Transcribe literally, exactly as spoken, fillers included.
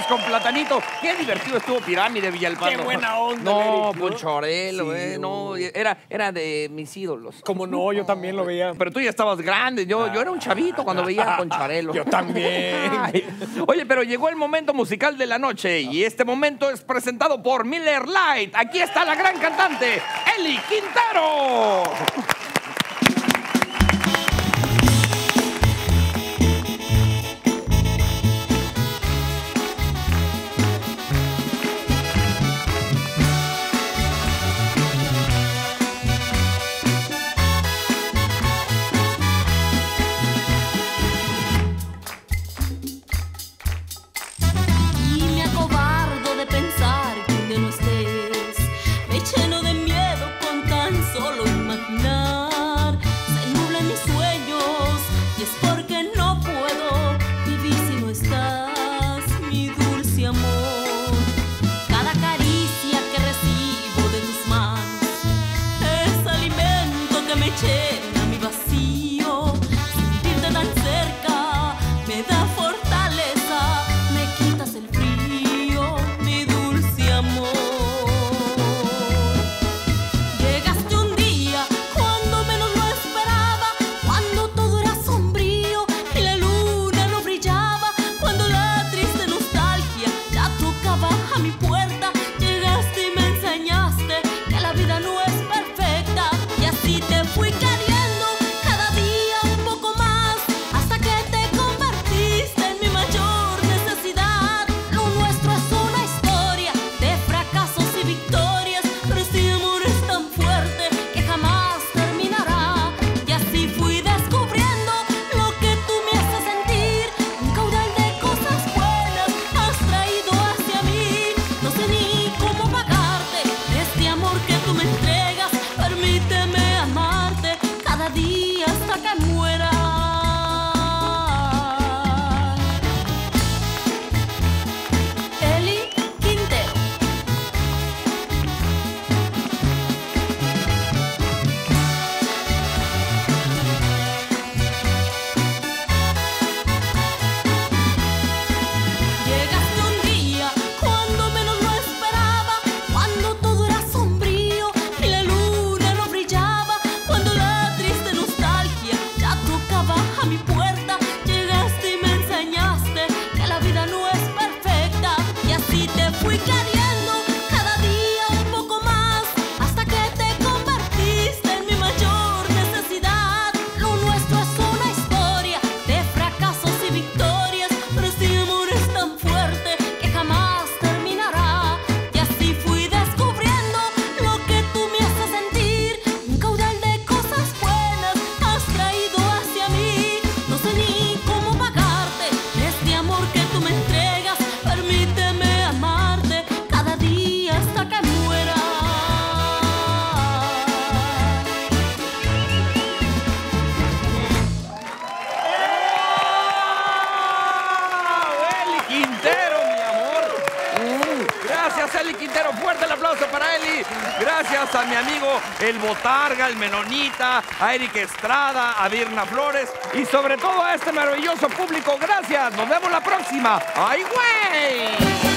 con Platanito. Qué divertido estuvo Pirámide, Villalpando. Qué buena onda, No, Eric, ¿no? Poncho Arelo, Sí, eh, no, era, era de mis ídolos. Como no, yo también lo veía. Pero tú ya estabas grande, yo, yo era un chavito cuando veía a Poncho Arelo. Yo también. Ay. Oye, pero llegó el momento musical de la noche y este momento es presentado por Miller Lite. Aquí está la gran cantante, Eli Quintero. Y me acobardo de pensar que un día no estés. Me lleno de miedo con tan solo imaginar. Se nublan mis sueños y es porque no puedo vivir si no estás, mi dulce amor. Cada caricia que recibo de tus manos es alimento que me llena mi vacío. Sentirte tan cerca me da fortaleza, me quitas el frío, mi dulce amor. Llegaste un día cuando menos lo esperaba, cuando todo era sombrío y la luna no brillaba, cuando la triste nostalgia ya tocaba a mi puerta. Llegaste y me enseñaste que la vida no es perfecta, y así te fui queriendo cada día un poco más, hasta que te convertiste en mi mayor necesidad. Lo nuestro es una historia de fracasos y victorias, pero este amor es tan fuerte que jamás terminará. Y así fui descubriendo lo que tú me haces sentir, un caudal de cosas buenas has traído hacia mí. No sé ni cómo pagarte este amor que tú me entregas. Permíteme amarte cada día hasta que muera. Eli Quintero. Llegaste un día cuando menos lo esperaba, cuando todo era sombrío y la luna no brillaba, cuando la triste nostalgia ya tocaba a mi puerta. Llegaste y me enseñaste que la vida no es perfecta, y así te fui queriendo cada día un poco más, hasta que te convertiste en mi mayor necesidad. Lo nuestro es una historia de fracasos y victorias, pero este amor es tan fuerte que jamás terminará. Y así fui descubriendo lo que tú me haces sentir, un caudal de cosas buenas has traído hacia mí. No sé ni cómo pagarte este amor que tú me entregas. Permíteme amarte cada día hasta que muera. Eli Quintero, mi amor. Mm, Gracias, Eli Quintero. Fuerte el aplauso para Eli. Gracias a mi amigo el Botarga, el Menonita, a Eric Estrada, a Virna Flores y sobre todo a este maravilloso público. Gracias. Nos vemos la próxima. ¡Ay, güey!